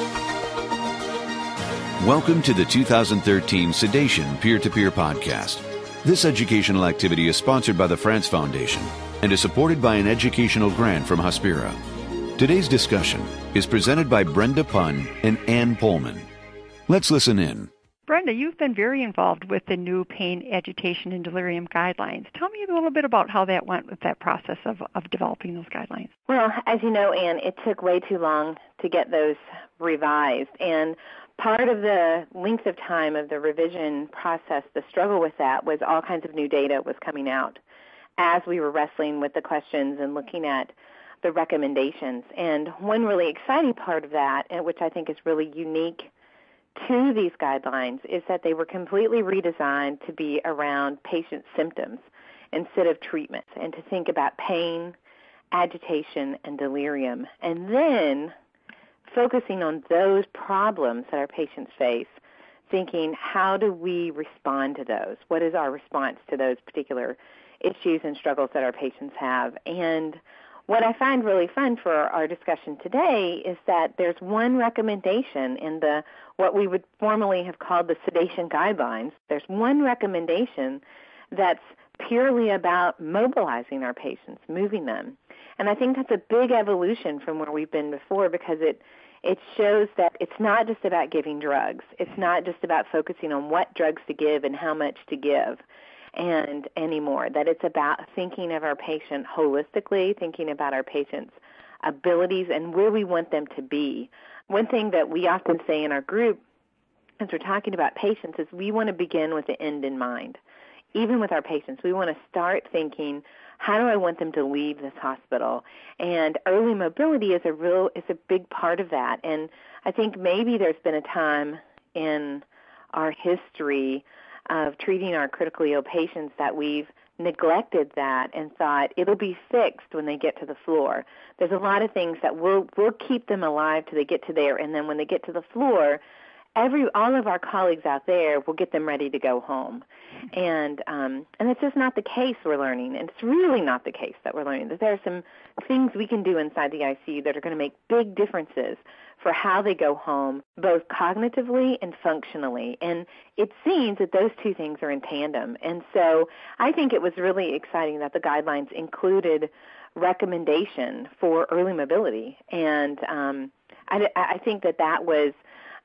Welcome to the 2013 Sedation Peer-to-Peer Podcast. This educational activity is sponsored by the France Foundation and is supported by an educational grant from Hospira. Today's discussion is presented by Brenda Punn and Ann Pullman. Let's listen in. Brenda, you've been very involved with the new pain, agitation, and delirium guidelines. Tell me a little bit about how that went with that process of developing those guidelines. Well, as you know, Ann, it took way too long to get those revised. And part of the length of time of the revision process, the struggle with that, was all kinds of new data was coming out as we were wrestling with the questions and looking at the recommendations. And one really exciting part of that, and which I think is really unique to these guidelines, is that they were completely redesigned to be around patient symptoms instead of treatment, and to think about pain, agitation, and delirium, and then focusing on those problems that our patients face, thinking, how do we respond to those? What is our response to those particular issues and struggles that our patients have? And what I find really fun for our discussion today is that there's one recommendation in the what we would formally have called the sedation guidelines. There's one recommendation that's purely about mobilizing our patients, moving them. And I think that's a big evolution from where we've been before, because it shows that it's not just about giving drugs. It's not just about focusing on what drugs to give and how much to give and anymore, that it's about thinking of our patient holistically, thinking about our patient's abilities and where we want them to be. One thing that we often say in our group as we're talking about patients is we want to begin with the end in mind. Even with our patients, we want to start thinking, how do I want them to leave this hospital? And early mobility is a big part of that. And I think maybe there's been a time in our history of treating our critically ill patients that we've neglected that and thought it'll be fixed when they get to the floor. There's a lot of things that we'll keep them alive till they get to there, and then when they get to the floor, all of our colleagues out there will get them ready to go home. And it's just not the case we're learning, and it's really not the case that we're learning, that there are some things we can do inside the ICU that are going to make big differences for how they go home, both cognitively and functionally. And it seems that those two things are in tandem. And so I think it was really exciting that the guidelines included recommendation for early mobility. And I think that was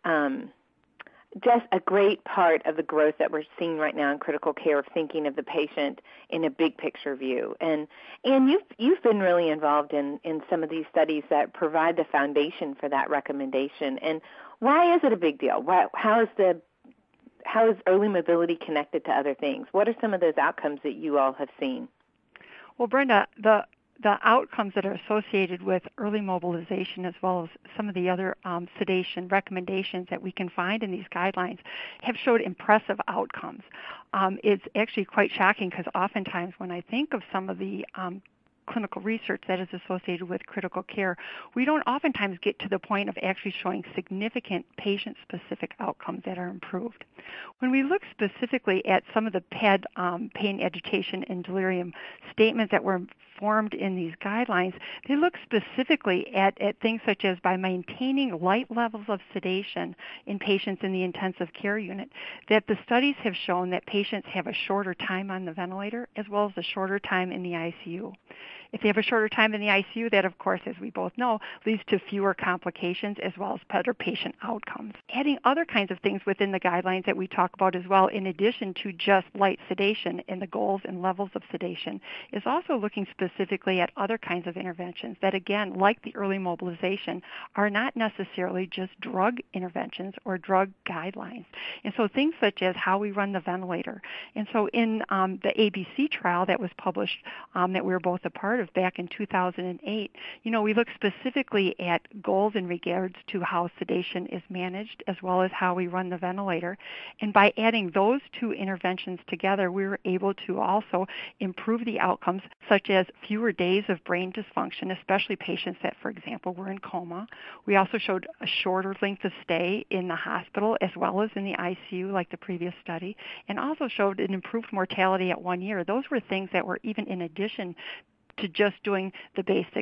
just a great part of the growth that we're seeing right now in critical care, of thinking of the patient in a big picture view. And you've been really involved in some of these studies that provide the foundation for that recommendation. And why is it a big deal? How is early mobility connected to other things? What are some of those outcomes that you all have seen? Well, Brenda, the outcomes that are associated with early mobilization, as well as some of the other sedation recommendations that we can find in these guidelines, have showed impressive outcomes. It's actually quite shocking, because oftentimes when I think of some of the clinical research that is associated with critical care, we don't oftentimes get to the point of actually showing significant patient-specific outcomes that are improved. When we look specifically at some of the PAD, pain, agitation, and delirium statements that were formed in these guidelines, they look specifically at things such as by maintaining light levels of sedation in patients in the intensive care unit, that the studies have shown that patients have a shorter time on the ventilator as well as a shorter time in the ICU. If they have a shorter time in the ICU, that, of course, as we both know, leads to fewer complications as well as better patient outcomes. Adding other kinds of things within the guidelines that we talk about as well, in addition to just light sedation and the goals and levels of sedation, is also looking specifically at other kinds of interventions that, again, like the early mobilization, are not necessarily just drug interventions or drug guidelines. And so things such as how we run the ventilator. And so in the ABC trial that was published, that we were both a part of back in 2008, we look specifically at goals in regards to how sedation is managed as well as how we run the ventilator. And by adding those two interventions together, we were able to also improve the outcomes, such as fewer days of brain dysfunction, especially patients that, for example, were in coma. We also showed a shorter length of stay in the hospital as well as in the ICU, like the previous study, and also showed an improved mortality at 1 year. Those were things that were even in addition to just doing the basic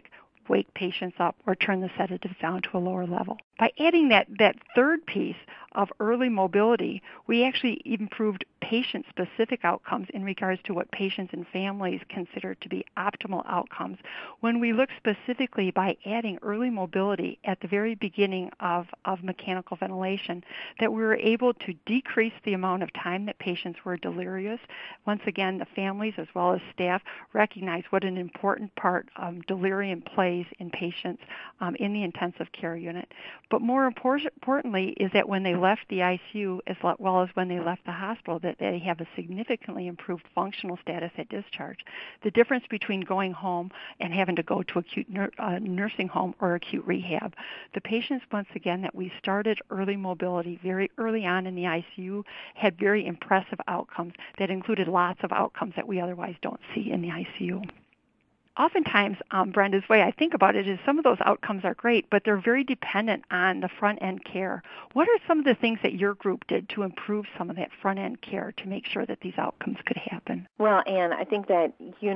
wake patients up or turn the sedatives down to a lower level. By adding that third piece of early mobility, we actually improved patient-specific outcomes in regards to what patients and families consider to be optimal outcomes. When we look specifically by adding early mobility at the very beginning of mechanical ventilation, that we were able to decrease the amount of time that patients were delirious. Once again, the families as well as staff recognize what an important part delirium plays in patients in the intensive care unit. But more importantly is that when they left the ICU as well as when they left the hospital, that they have a significantly improved functional status at discharge. The difference between going home and having to go to acute nursing home or acute rehab. The patients, once again, that we started early mobility very early on in the ICU had very impressive outcomes that included lots of outcomes that we otherwise don't see in the ICU. Oftentimes, Brenda's way I think about it is some of those outcomes are great, but they're very dependent on the front-end care. What are some of the things that your group did to improve some of that front-end care to make sure that these outcomes could happen? Well, Anne, I think that,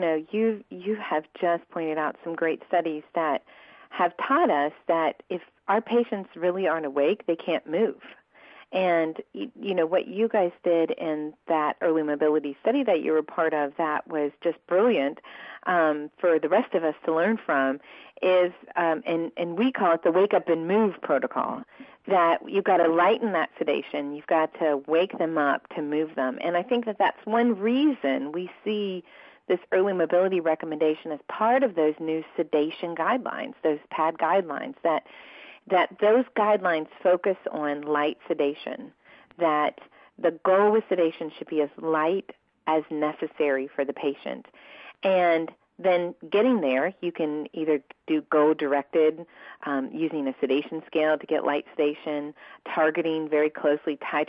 you have just pointed out some great studies that have taught us that if our patients really aren't awake, they can't move. And, what you guys did in that early mobility study that you were part of, that was just brilliant for the rest of us to learn from, is, and we call it the wake up and move protocol, that you've got to lighten that sedation. You've got to wake them up to move them. And I think that that's one reason we see this early mobility recommendation as part of those new sedation guidelines, those PAD guidelines, that those guidelines focus on light sedation, that the goal with sedation should be as light as necessary for the patient. And then getting there, you can either do goal-directed, using a sedation scale to get light sedation, targeting very closely, tight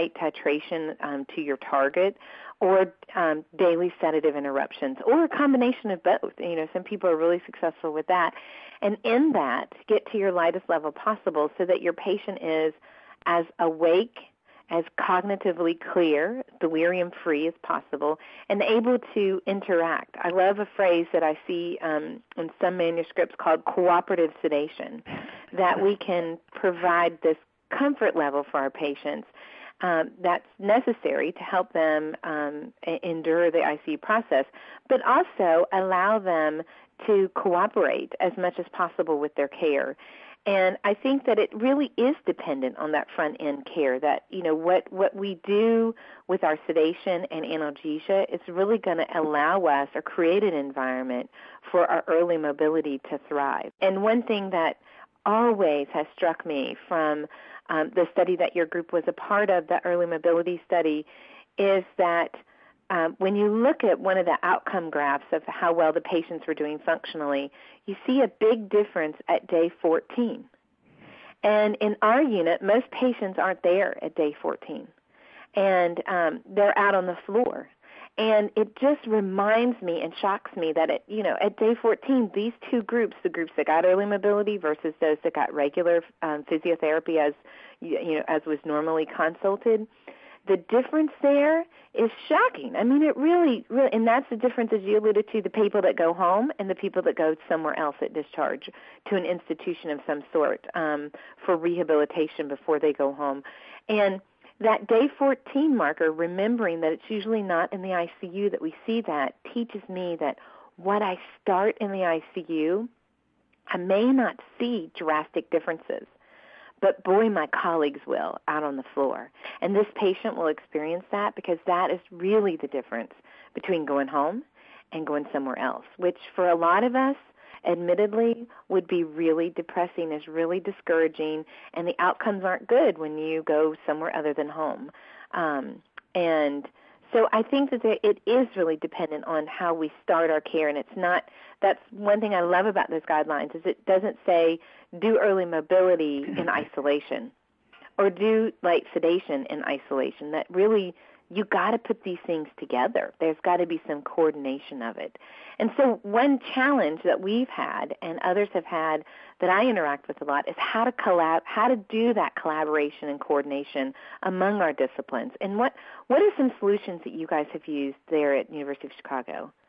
titration to your target, or daily sedative interruptions, or a combination of both. Some people are really successful with that. And in that, get to your lightest level possible so that your patient is as awake, as cognitively clear, delirium-free as possible, and able to interact. I love a phrase that I see in some manuscripts called cooperative sedation, that we can provide this comfort level for our patients that's necessary to help them endure the ICU process, but also allow them to cooperate as much as possible with their care. And I think that it really is dependent on that front-end care, that, what we do with our sedation and analgesia is really going to allow us or create an environment for our early mobility to thrive. And one thing that always has struck me from the study that your group was a part of, the early mobility study, is that when you look at one of the outcome graphs of how well the patients were doing functionally, you see a big difference at day 14. And in our unit, most patients aren't there at day 14, and they're out on the floor. And it just reminds me and shocks me that at day 14, these two groups, the groups that got early mobility versus those that got regular physiotherapy as was normally consulted, the difference there is shocking. I mean, it really, and that's the difference, as you alluded to, the people that go home and the people that go somewhere else at discharge to an institution of some sort for rehabilitation before they go home. And that day 14 marker, remembering that it's usually not in the ICU that we see that, teaches me that what I start in the ICU, I may not see drastic differences, but boy, my colleagues will out on the floor. And this patient will experience that, because that is really the difference between going home and going somewhere else, which for a lot of us, admittedly, would be really depressing, is really discouraging, and the outcomes aren't good when you go somewhere other than home. And so I think that it is really dependent on how we start our care, and it's not, that's one thing I love about those guidelines, is it doesn't say do early mobility in isolation or do light sedation in isolation. That really, you got to put these things together. There's got to be some coordination of it. And so one challenge that we've had and others have had that I interact with a lot is how to do that collaboration and coordination among our disciplines. And what are some solutions that you guys have used there at University of Chicago?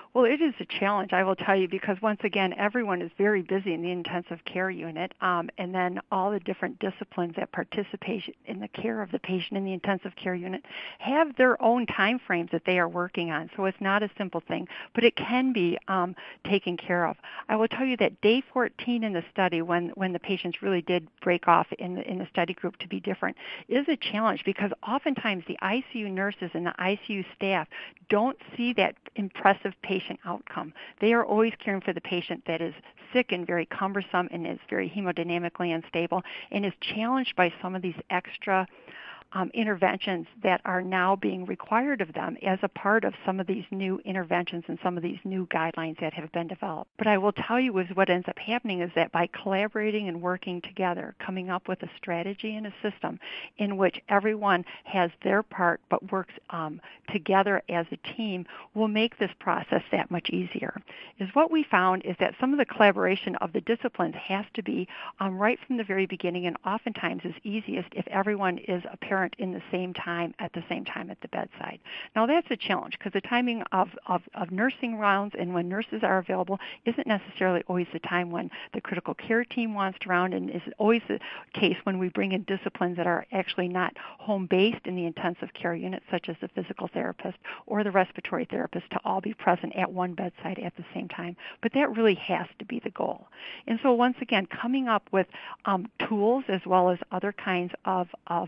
Well, it is a challenge, I will tell you, because once again, everyone is very busy in the intensive care unit, and then all the different disciplines that participate in the care of the patient in the intensive care unit have their own time frames that they are working on. So it's not a simple thing, but it can be taken care of. I will tell you that day 14 in the study, when the patients really did break off in the study group to be different, is a challenge because oftentimes the ICU nurses and the ICU staff don't see that impressive patient outcome. They are always caring for the patient that is sick and very cumbersome and is very hemodynamically unstable and is challenged by some of these extra interventions that are now being required of them as a part of some of these new interventions and some of these new guidelines that have been developed. But I will tell you is what ends up happening is that by collaborating and working together, coming up with a strategy and a system in which everyone has their part but works together as a team will make this process that much easier. Is what we found is that some of the collaboration of the disciplines has to be right from the very beginning and oftentimes is easiest if everyone is a parent in the same time at the bedside. Now that's a challenge because the timing of nursing rounds and when nurses are available isn't necessarily always the time when the critical care team wants to round, and is always the case when we bring in disciplines that are actually not home-based in the intensive care unit, such as the physical therapist or the respiratory therapist, to all be present at one bedside at the same time. But that really has to be the goal. And so once again, coming up with tools as well as other kinds of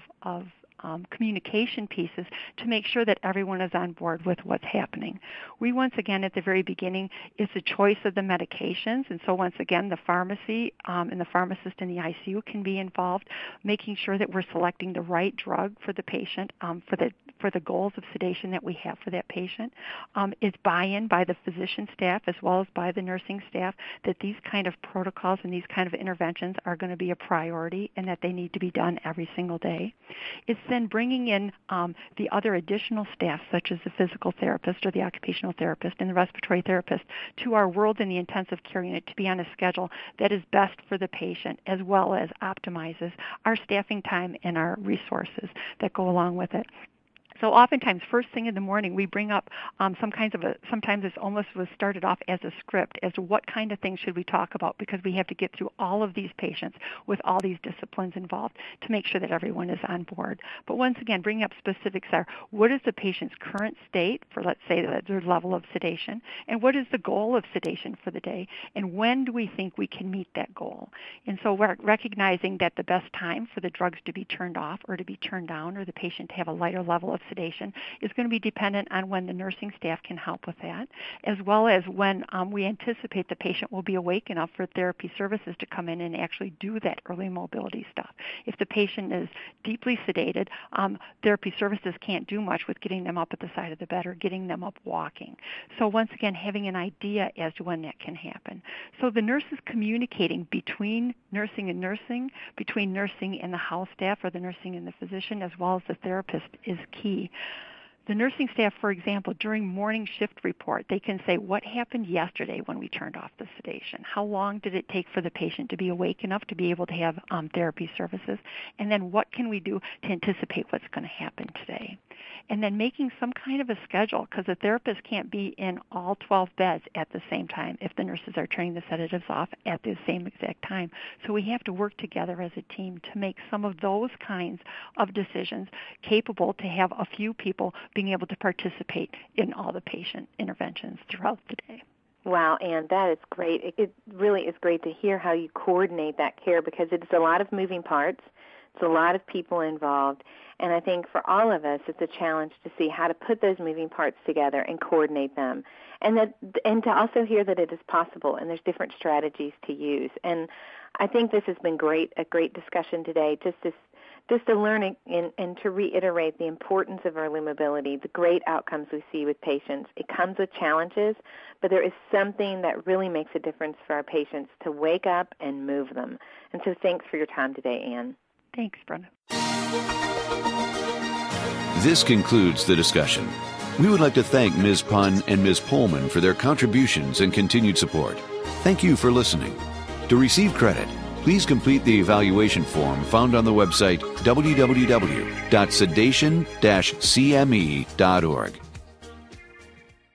communication pieces to make sure that everyone is on board with what's happening. We once again at the very beginning is the choice of the medications, and so once again the pharmacy and the pharmacist in the ICU can be involved, making sure that we're selecting the right drug for the patient for the goals of sedation that we have for that patient. It's buy-in by the physician staff as well as by the nursing staff that these kind of protocols and these kind of interventions are going to be a priority and that they need to be done every single day. It's then bringing in the other additional staff, such as the physical therapist or the occupational therapist and the respiratory therapist, to our world in the intensive care unit to be on a schedule that is best for the patient as well as optimizes our staffing time and our resources that go along with it. So oftentimes, first thing in the morning, we bring up sometimes it's almost was started off as a script as to what kind of things should we talk about, because we have to get through all of these patients with all these disciplines involved to make sure that everyone is on board. But once again, bringing up specifics are, what is the patient's current state for, let's say, their level of sedation, and what is the goal of sedation for the day, and when do we think we can meet that goal? And so we're recognizing that the best time for the drugs to be turned off or to be turned down or the patient to have a lighter level of sedation is going to be dependent on when the nursing staff can help with that, as well as when we anticipate the patient will be awake enough for therapy services to come in and actually do that early mobility stuff. If the patient is deeply sedated, therapy services can't do much with getting them up at the side of the bed or getting them up walking. So once again, having an idea as to when that can happen. So the nurse is communicating between nursing and nursing, between nursing and the house staff or the nursing and the physician, as well as the therapist, is key. The nursing staff, for example, during morning shift report, they can say what happened yesterday when we turned off the sedation. How long did it take for the patient to be awake enough to be able to have therapy services? And then what can we do to anticipate what's going to happen today? And then making some kind of a schedule, because the therapist can't be in all 12 beds at the same time if the nurses are turning the sedatives off at the same exact time. So we have to work together as a team to make some of those kinds of decisions capable to have a few people being able to participate in all the patient interventions throughout the day. Wow, Ann, that is great. It really is great to hear how you coordinate that care, because it's a lot of moving parts. It's a lot of people involved. And I think for all of us, it's a challenge to see how to put those moving parts together and coordinate them. And to also hear that it is possible and there's different strategies to use. And I think this has been a great discussion today, just to learn and to reiterate the importance of early mobility, the great outcomes we see with patients. It comes with challenges, but there is something that really makes a difference for our patients to wake up and move them. And so thanks for your time today, Ann. Thanks, Brenda. This concludes the discussion. We would like to thank Ms. Punn and Ms. Pullman for their contributions and continued support. Thank you for listening. To receive credit, please complete the evaluation form found on the website www.sedation-cme.org.